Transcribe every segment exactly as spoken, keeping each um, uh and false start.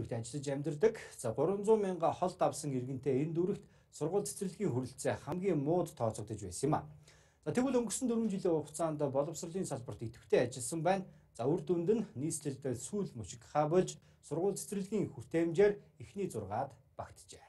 Ажиллаж амьдардаг за гурван зуун мянга холд авсан иргэнтэй энэ дүүрэгт сургууль цэцэрлэгийн хүрэлцээ хамгийн мууд тооцогдож байсан юм а. За тэгвэл өнгөрсөн дөрвөн жилийн хугацаанд боловсролын салбарт идэвхтэй ажилласан байна. За үр дүнд нь нийслэлд сүүл мөчг хаабулж сургууль цэцэрлэгийн хүртээмжээр эхний зургаад багтжээ.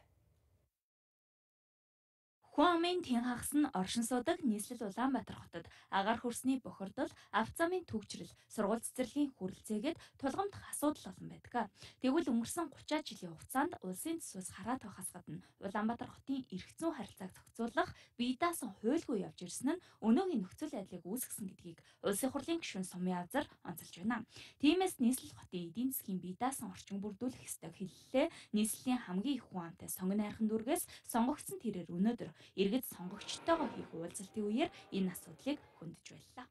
Хүн амын тэн хагас нь оршин суудаг нийслэл Улаанбаатар хотод агаар хөрсний бохирдол, авто замын түгжрэл, сургууль цэцэрлэгийн хүрэлцээгээд тулгамдах асуудал олон байдаг. Тэгвэл өнгөрсөн гучаад жилийн хугацаанд улсын төсвөөс хараат байхаас гадна Улаанбаатар хотын эрх зүйн харилцааг зохицуулах бие даасан хуульгүй явж ирсэн нь өнөөгийн нөхцөл байдлыг үүсгэсэн гэдгийг Улсын хурлын гишүүн Сумын Авзар онцолж байна. Тиймээс нийслэл хотын эдийн засгийн бие даасан орчин бүрдүүлэх ёстойг хэллээ. Нийслэлийн хамгийн их хүн амтай сонгон найрхан дүүргээс сонгогдсон тэрээр өнөөдөр иргэд сонгогчтойгоо хийх уулзалтын үеэр энэ асуудлыг хөндөж байлаа.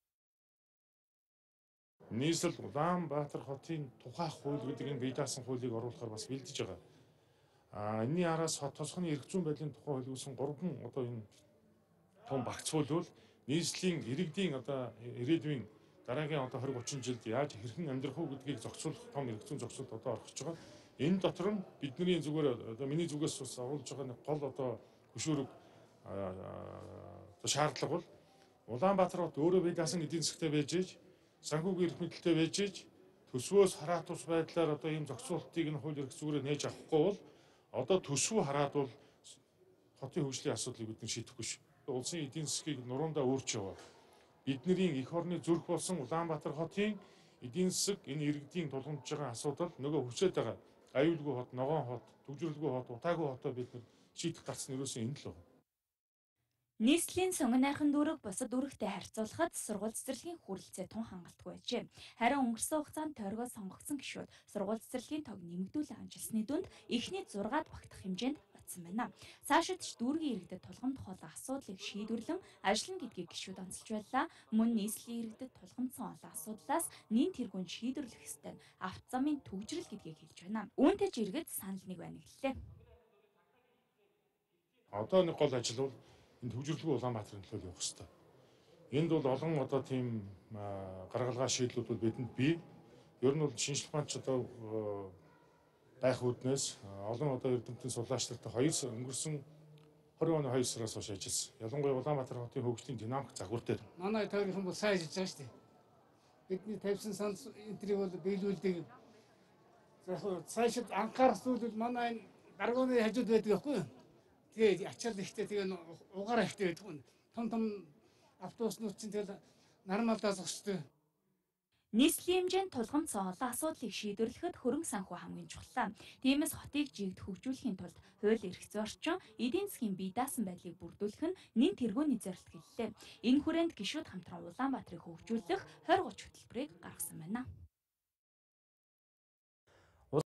Нийслэл Улаанбаатар хотын тухай хууль гэдэг энэ бие даасан хуулийг оруулахаар бас бэлдэж байгаа. А энэний араас хот тосгоны эрх зүйн байдлын тухай хуулиусан гурван одоо энэ том багцуулбал нийслэлийн иргэдийн одоо ирээдүйн дараагийн одоо хориг очин жилд яаж хэрхэн амьдрах уу гэдгийг зохицуулах том эрх зүйн зохицуулт одоо орхиж байгаа. Энэ дотор нь бидний зүгээр одоо миний зүгээс бас оруулж байгаа нэг гол одоо хөшөөрөг шаардлага бол Улаанбаатар хот өөрөө бие даасан эдийн засгтай байж ээж, санхүүгийн эрх мэдэлтэй байж ээж, төсвөөс хараат ус байдлаар одоо ийм зохицуултыг нь хууль эрх зүйрээр нээж авахгүй бол одоо төсвөө хараад бол хотын хөгжлийн асуудлыг бид нар шийдэхгүй шүү. Улсын эдийн засгийг нуруундаа өөрч яваа. Бидний эх орны зүрх болсон Улаанбаатар хотын эдийн засаг энэ иргэдийн тулгамдж байгаа асуудал нөгөө хүчээд байгаа аюулгүй хот, ногоон хот, төвжирлгүй хот, утаагүй хотоо бид нар шийдэх гарцсан юусэн энэ л байна. Нийслэлийн сонгон найрхан дүүрэг бусад дүүрэгтэй харьцуулахад сургууль цэцэрлэгийн хүрэлцээ тун хангалтгүй байжээ. Харин өнгөрсөн хугацаанд тойргоо сонгогдсон гишүүд сургууль цэцэрлэгийн тог нэмэгдүүлэн амжилсны дүнд эхний зургаад багтах хэмжээнд очсон байна. Цаашид ч дүүргийн иргэдэд тулгамдах олон асуудлыг шийдвэрлэн ажиллана гэдгийг гишүүд онцолж байлаа. Мөн нийслэлийн иргэдэд тулгамдсан олон асуудлаас нэн тэргүүнд шийдвэрлэх ёстой нь авто замын түгжрэл гэдгийг хэлж байна. Үүнтэй ч иргэд санал нэг байна гэлээ. Одоо нэг гол ажил бол энэ төвжирлгүй Улаанбаатарын төлөө явах хэрэгтэй. Энд бол олон одоо тийм гаргалгаа шийдлүүд бол бидэнд бий. Ер нь бол шинжлэх ухаанч одоо байх үүднээс олон одоо эрдэмтэн суллаачдтай хоёр өнгөрсөн хорин оны хоёр сараас хойш ажилласан. Ялангуяа Улаанбаатар хотын хөгжлийн динамик загвар дээр. Манай тойрхон бол сайн ажиллаж байгаа шүү дээ. Бидний тавьсан санал энтрийг бол биелүүлдэг. За цаашид анхаарах зүйл бол манай энэ даргууны хажууд байдаг байхгүй юу? Тэгээ ачаал ихтэй тэгээ угаараа ихтэй байдаг юм. Том том автобуснууд чинь тэгэл нормалдаа зогсдог. Нийслэлийн хэмжээнд тулгамдсан олон асуудлыг шийдвэрлэхэд хөрөнгө санхүү хамгийн чухал. Тиймээс хотыг жигд хөгжүүлэхийн тулд хууль эрх зүйн орчин, эдийн засгийн бие даасан байдлыг бүрдүүлэх нь нэн тэргүүний зорилт гэлээ. Энэ хүрээнд гишүүд хамтран Улаанбаатарыг хөгжүүлэх двадцать тридцать хөтөлбөрийг